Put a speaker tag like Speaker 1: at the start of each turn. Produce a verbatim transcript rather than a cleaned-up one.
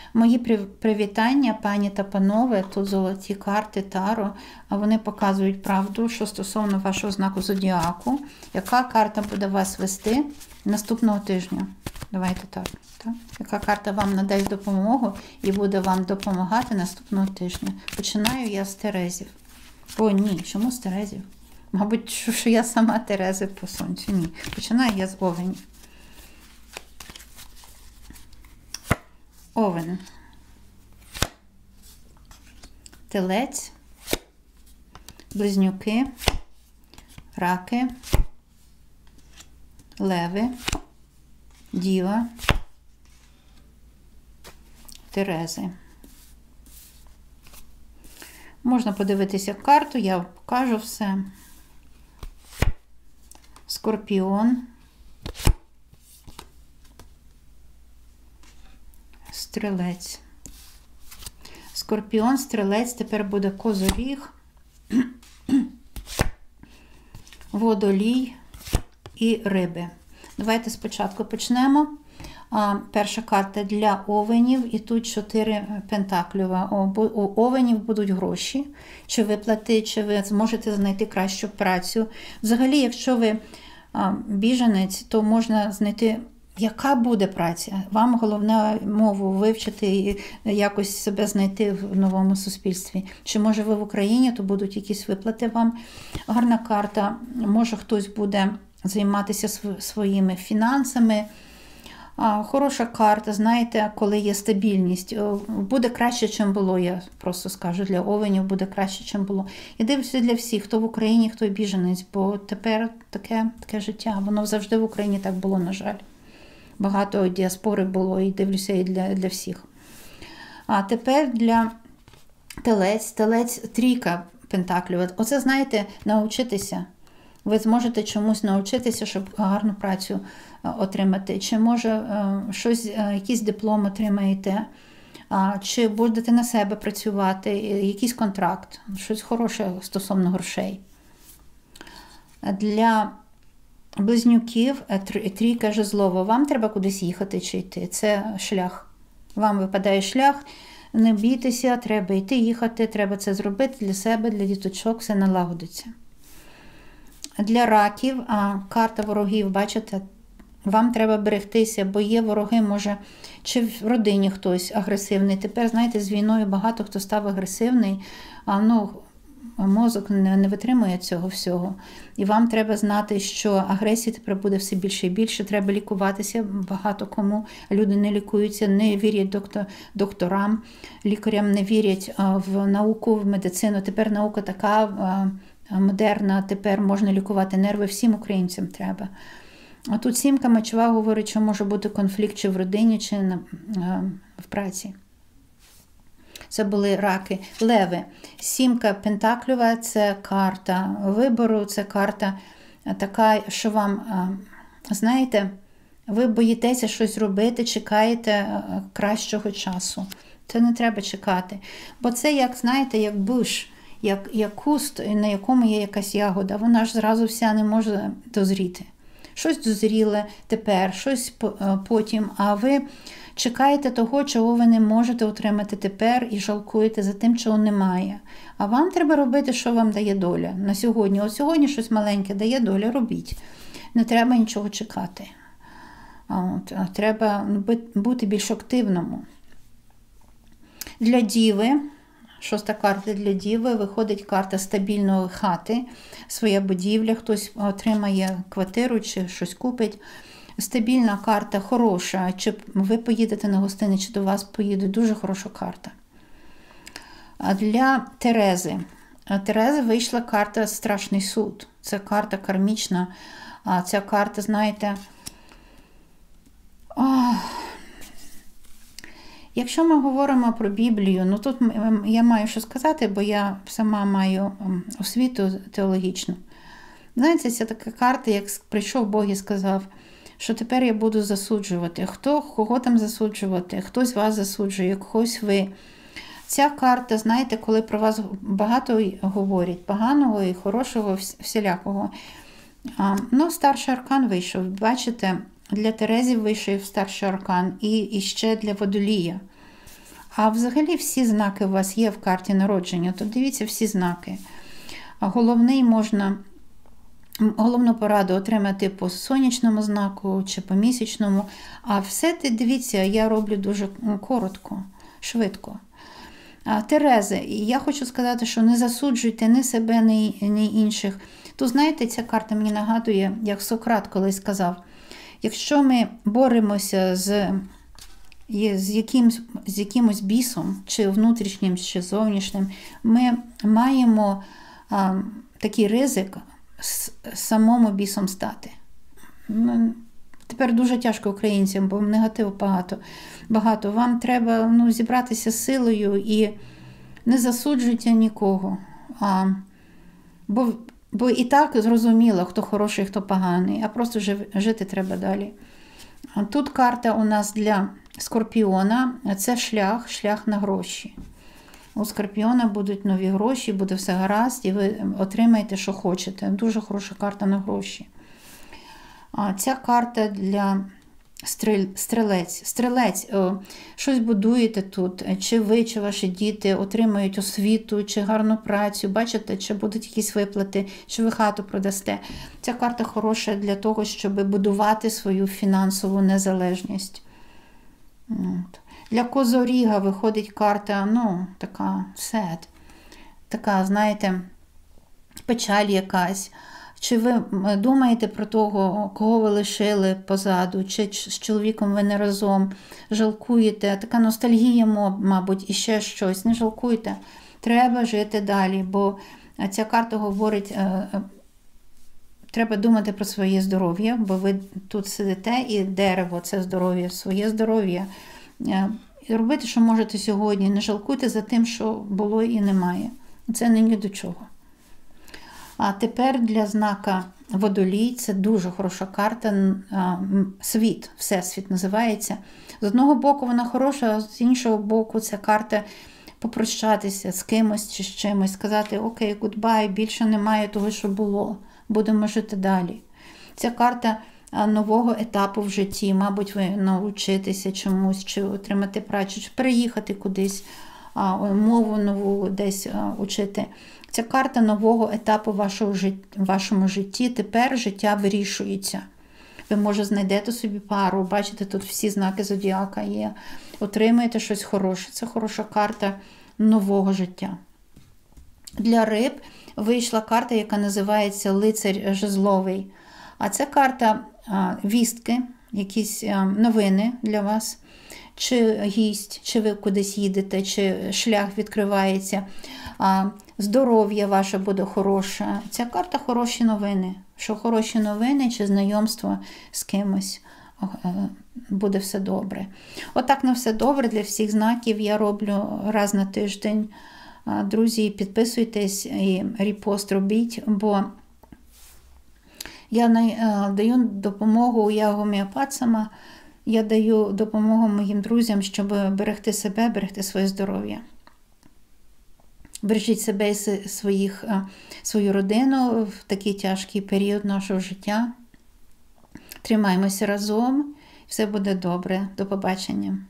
Speaker 1: Мої привітання, пані та панове, тут золоті карти Таро, а вони показують правду, що стосовно вашого знаку зодіаку, яка карта буде вас вести наступного тижня. Давайте так, так. Яка карта вам надасть допомогу і буде вам допомагати наступного тижня. Починаю я з Терезів. О, ні, чому з Терезів? Мабуть, що я сама Терези по сонцю. Ні. Починаю я з Овенів. Овен. Телець. Близнюки. Раки. Леви. Діва. Терези. Можна подивитися карту, я покажу все. Скорпіон. Стрілець. Скорпіон, стрілець, тепер буде козоріг, водолій і риби. Давайте спочатку почнемо. А, перша карта для овенів, і тут чотири пентаклюва. У овенів будуть гроші, чи виплати, чи ви зможете знайти кращу працю. Взагалі, якщо ви а, біженець, то можна знайти, яка буде праця. Вам головне мову вивчити і якось себе знайти в новому суспільстві. Чи може ви в Україні, то будуть якісь виплати вам. Гарна карта, може хтось буде займатися своїми фінансами. Хороша карта, знаєте, коли є стабільність. Буде краще, чим було, я просто скажу, для овенів буде краще, чим було. І дивлюся для всіх, хто в Україні, хто біженець, бо тепер таке, таке життя. Воно завжди в Україні так було, на жаль. Багато діаспори було, і дивлюся, і для, для всіх. А тепер для телець. Телець трійка пентаклів. Оце, знаєте, навчитися. Ви зможете чомусь навчитися, щоб гарну працю отримати. Чи може щось, якийсь диплом отримаєте, чи будете на себе працювати, якийсь контракт, щось хороше стосовно грошей. Для близнюків трійка жезлова. Вам треба кудись їхати чи йти. Це шлях. Вам випадає шлях. Не бійтеся, треба йти, їхати, треба це зробити для себе, для діточок, все налагодиться. Для раків, а карта ворогів, бачите, вам треба берегтися, бо є вороги, може, чи в родині хтось агресивний. Тепер, знаєте, з війною багато хто став агресивний, а ну, мозок не, не витримує цього всього. І вам треба знати, що агресії тепер буде все більше і більше, треба лікуватися, багато кому. Люди не лікуються, не вірять доктор, докторам, лікарям не вірять в науку, в медицину. Тепер наука така модерна, тепер можна лікувати нерви, всім українцям треба. А тут сімка мечова говорить, що може бути конфлікт чи в родині, чи на, в праці. Це були раки. Леви. Сімка пентаклюва – це карта вибору, це карта така, що вам, знаєте, ви боїтеся щось робити, чекаєте кращого часу. Це не треба чекати. Бо це, як, знаєте, як буш. Як, як куст, на якому є якась ягода, вона ж зразу вся не може дозріти. Щось дозріле тепер, щось потім, а ви чекаєте того, чого ви не можете отримати тепер і жалкуєте за тим, чого немає. А вам треба робити, що вам дає доля на сьогодні. От сьогодні щось маленьке дає доля, робіть. Не треба нічого чекати. От, треба бути більш активному. Для діви. Шоста карта для діви, виходить карта стабільної хати, своя будівля, хтось отримає квартиру чи щось купить. Стабільна карта, хороша, чи ви поїдете на гостини, чи до вас поїдуть, дуже хороша карта. А для Терези. А Терези вийшла карта Страшний суд, це карта кармічна, а ця карта, знаєте, ох, якщо ми говоримо про Біблію, ну тут я маю що сказати, бо я сама маю освіту теологічну. Знаєте, це така карта, як прийшов Бог і сказав, що тепер я буду засуджувати. Хто, кого там засуджувати? Хтось вас засуджує, когось ви. Ця карта, знаєте, коли про вас багато говорять, поганого і хорошого, всілякого. А, ну, старший аркан вийшов, бачите, для Терезів вийшов старший аркан і, і ще для Водолія. А взагалі всі знаки у вас є в карті народження, то дивіться всі знаки. Головний можна, головну пораду отримати по сонячному знаку чи по місячному, а все те, дивіться, я роблю дуже коротко, швидко. Терези, я хочу сказати, що не засуджуйте ні себе, ні, ні інших. То знаєте, ця карта мені нагадує, як Сократ колись сказав, якщо ми боремося з, з, якимсь, з якимось бісом, чи внутрішнім, чи зовнішнім, ми маємо а, такий ризик з самому бісом стати. Ну, тепер дуже тяжко українцям, бо негативу багато. багато. Вам треба ну, зібратися з силою і не засуджуйте нікого. А, бо, бо і так зрозуміло, хто хороший, хто поганий, а просто жив, жити треба далі. Тут карта у нас для Скорпіона, це шлях, шлях на гроші. У Скорпіона будуть нові гроші, буде все гаразд, і ви отримаєте, що хочете. Дуже хороша карта на гроші. А ця карта для стрілець. Стрілець, о, щось будуєте тут, чи ви, чи ваші діти отримають освіту, чи гарну працю, бачите, чи будуть якісь виплати, чи ви хату продасте. Ця карта хороша для того, щоб будувати свою фінансову незалежність. От. Для Козоріга виходить карта, ну, така sad, така, знаєте, печаль якась. Чи ви думаєте про того, кого ви лишили позаду, чи з чоловіком ви не разом, жалкуєте, така ностальгія, мабуть, і ще щось, не жалкуйте, треба жити далі, бо ця карта говорить, треба думати про своє здоров'я, бо ви тут сидите і дерево – це здоров'я, своє здоров'я. Робити, що можете сьогодні, не жалкуйте за тим, що було і немає. Це не ні до чого. А тепер для знака Водолій, це дуже хороша карта, світ, всесвіт називається. З одного боку вона хороша, а з іншого боку це карта попрощатися з кимось чи з чимось, сказати окей, гудбай, більше немає того, що було, будемо жити далі. Ця карта нового етапу в житті, мабуть, ви навчитися чомусь, чи отримати працю, чи переїхати кудись, мову нову десь учити. Ця карта нового етапу вашого жит... вашому житті. Тепер життя вирішується. Ви, може, знайдете собі пару, бачите, тут всі знаки зодіака є. Отримаєте щось хороше. Це хороша карта нового життя. Для риб вийшла карта, яка називається Лицар Жезловий. А це карта а, вістки, якісь а, новини для вас. Чи гість, чи ви кудись їдете, чи шлях відкривається. А, здоров'я ваше буде хороше. Ця карта хороші новини. Що хороші новини, чи знайомство з кимось, буде все добре. Отак на все добре для всіх знаків я роблю раз на тиждень. Друзі, підписуйтесь і репост робіть, бо я даю допомогу, я гомеопат сама, я даю допомогу моїм друзям, щоб берегти себе, берегти своє здоров'я. Бережіть себе і своїх, свою родину в такий тяжкий період нашого життя. Тримаємося разом, все буде добре. До побачення.